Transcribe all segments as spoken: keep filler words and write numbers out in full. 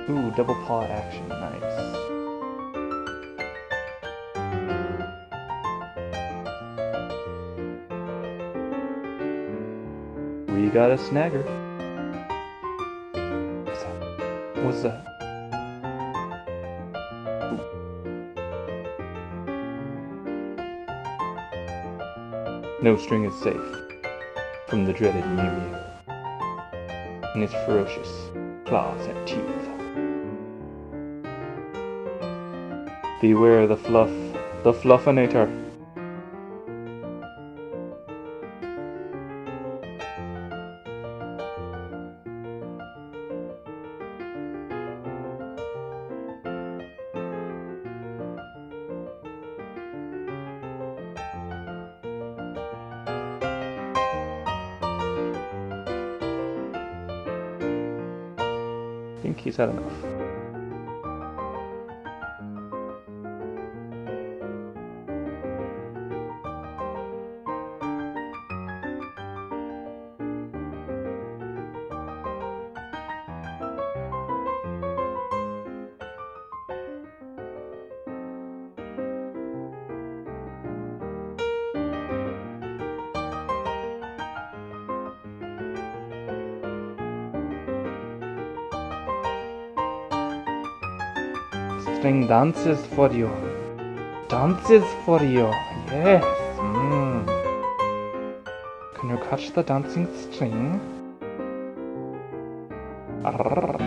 Ooh, double paw action, nice. We got a snagger. What's that? What's that? No string is safe from the dreaded Mew Mew and its ferocious claws and teeth. Beware the fluff, the Fluffinator. I think he's had enough. String dances for you. Dances for you. Yes. Mm. Can you catch the dancing string? Arrrr.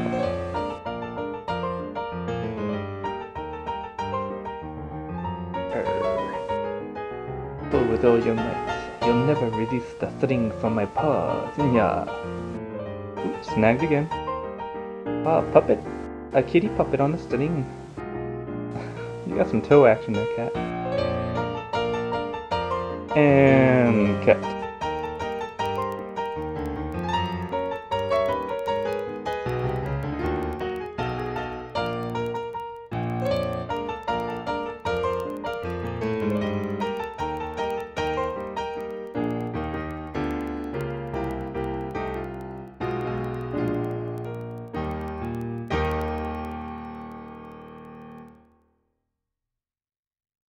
But with all your might, you'll never release the string from my paws. Yeah. Ooh, snagged again. Ah, puppet. A kitty puppet on a string. You got some toe action there, cat. And cut.